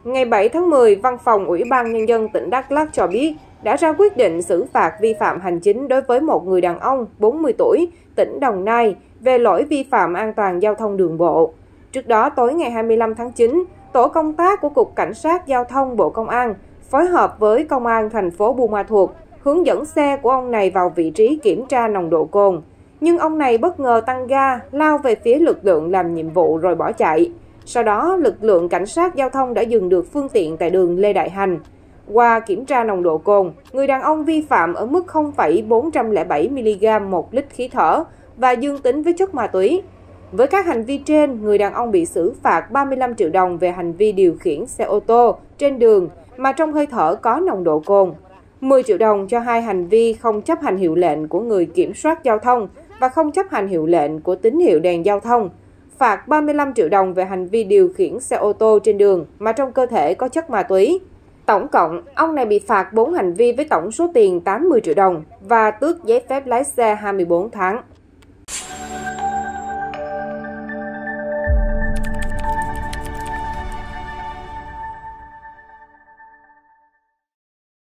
Ngày 7 tháng 10, Văn phòng Ủy ban Nhân dân tỉnh Đắk Lắk cho biết đã ra quyết định xử phạt vi phạm hành chính đối với một người đàn ông 40 tuổi, tỉnh Đồng Nai về lỗi vi phạm an toàn giao thông đường bộ. Trước đó, tối ngày 25 tháng 9, tổ công tác của Cục Cảnh sát Giao thông Bộ Công an phối hợp với Công an thành phố Buôn Ma Thuột hướng dẫn xe của ông này vào vị trí kiểm tra nồng độ cồn. Nhưng ông này bất ngờ tăng ga, lao về phía lực lượng làm nhiệm vụ rồi bỏ chạy. Sau đó, lực lượng cảnh sát giao thông đã dừng được phương tiện tại đường Lê Đại Hành. Qua kiểm tra nồng độ cồn, người đàn ông vi phạm ở mức 0,407mg một lít khí thở và dương tính với chất ma túy. Với các hành vi trên, người đàn ông bị xử phạt 35 triệu đồng về hành vi điều khiển xe ô tô trên đường mà trong hơi thở có nồng độ cồn, 10 triệu đồng cho hai hành vi không chấp hành hiệu lệnh của người kiểm soát giao thông và không chấp hành hiệu lệnh của tín hiệu đèn giao thông, phạt 35 triệu đồng về hành vi điều khiển xe ô tô trên đường mà trong cơ thể có chất ma túy. Tổng cộng, ông này bị phạt 4 hành vi với tổng số tiền 80 triệu đồng và tước giấy phép lái xe 24 tháng.